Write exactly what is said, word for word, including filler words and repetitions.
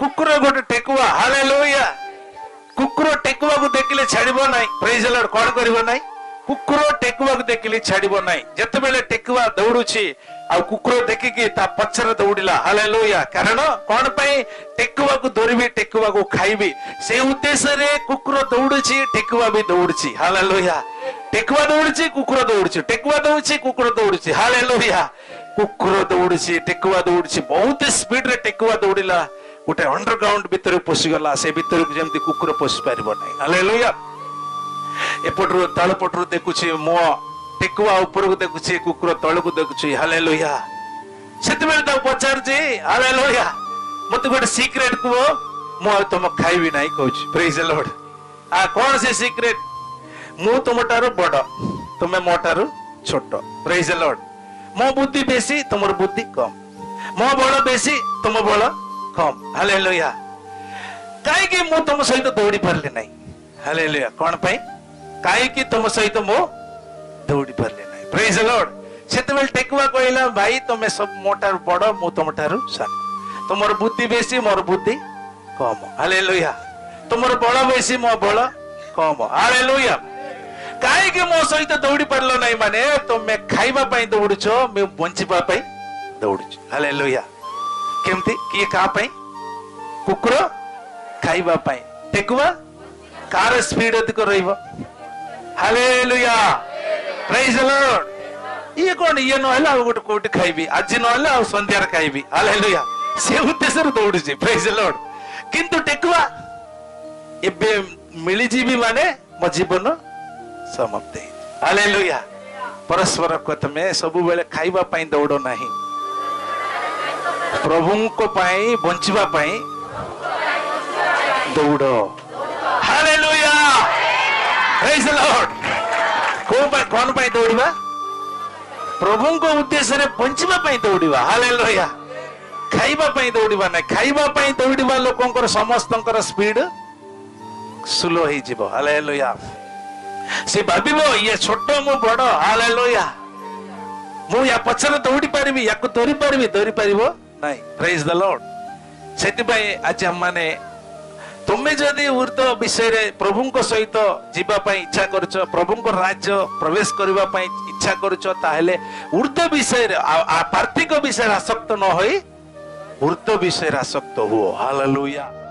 कुकुर गोटे टेकुआ हालेलुया कुकुर टेकुआ को देखिले छाड़िबो नाही प्रेज द लॉर्ड कोन करिवो नाही कुकुर टेकुआ को देखिले छाड़िबो नाही जते बेले टेकुआ दौड़ुछि आ कुकुर देखिकी ता पछरे दौड़िला हालेलुया कारण कोन पई टेकुआ को धरबी टेकुआ को खाइबी से उद्देश्य रे कुकुर दौड़ुछि टेकुआ भी दौड़ुछि हालेलुया टेकुआ दौड़ुछि कुकुर दौड़ुछि टेकुआ दौड़ुछि कुकुर दौड़ुछि हालेलुया कुकुर दौड़ुछि टेकुआ दौड़ुछि बहुत स्पीड रे टेकुआ दौड़िला गोटे अंडरग्राउंड भीतर पशिगला से भीतर जमती कुकुर पशि पार नहीं हालेलुया एपटू तलपटू देखुची मो टेकुआ ऊपर को देखुची कुकुर तल को देखुची हालेलुया सेते बेले ता पचार जे हालेलुया मते गोटे सीक्रेट को मो तुम खाइबी नाही कहूची प्रेज द लॉर्ड आ कौन से सीक्रेट मु तुमटारू बड़ तुमे मोटारू छोट प्रेज द लॉर्ड मो बुद्धि बेसी तुमर बुद्धि कम मो बड़ बेसी तुम बड़ कम हालेलुया काई कि मु तुम सहित दौड़ी पारले नाही हालेलुया कोन पई काई कि तुम सहित मो दौड़ी पारले नाही प्रेज द लॉर्ड सेतेबेल टेकुआ कहला भाई तुमे सब मोटारू बड़ मु तुमटारू सान तुमर बुद्धि बेसी मोर बुद्धि कम हालेलुया तुमर बड़ बेसी मो बड़ कम हालेलुया काई कि मो सहित दौड़ी पारलो नाही माने तुमे खाइबा पई दौड़ुछो मे बंचिबा पई दौड़ुछ हालेलुया केमती किए का पई कुकुर खाइबा पई टेकुआ कार स्पीड अधिक रहइबो हालेलुया प्रेज द लॉर्ड ये कोन ये न हला गोटे कोटी खाइबी आज न हला संध्यार खाइबी हालेलुया से उद्देश्य रे दौड़ी जे प्रेज द लॉर्ड किंतु टेकुआ एबे मिली जीवी माने मो जीवन समाप्त हालेलुया परस्पर कथ में सब बेले खाइबा पई दौड़ो नाही प्रभु को पाई बंचिबा पाई दौड़ो हालेलुया प्रेज द लॉर्ड को पाई कोन पाई दौड़िबा प्रभु को उद्देश्य रे बंचिबा पाई दौड़िबा हालेलुया खाइबा पाई दौड़िबा नै खाइबा पाई दौड़िबा लोकंकर समस्तंकर स्पीड स्लो होई जिवो हालेलुया से भाबिबो ये छोट मु बड़ हालेलुया मु या पछरे दौड़ी पारिबी याको धरि पारिबी धरि पारिबो नहीं प्रेज द लॉर्ड सेति भाई आज हम माने तुमे जदि ऊर्ध विषय रे प्रभु को सहित जीवा पई इच्छा करछ प्रभु को राज्य प्रवेश करबा पई इच्छा करछ ताहेले ऊर्ध विषय रे पार्थिक विषय आसक्त न होई ऊर्ध विषय आसक्त हो हालेलुया।